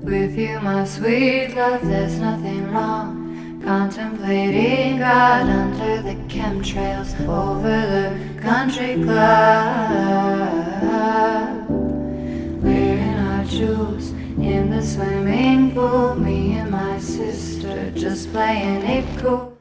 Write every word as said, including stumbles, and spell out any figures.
With you, my sweet love, there's nothing wrong. Contemplating God under the chemtrails over the country club. Wearing our jewels in the swimming pool, me and my sister just playing it cool.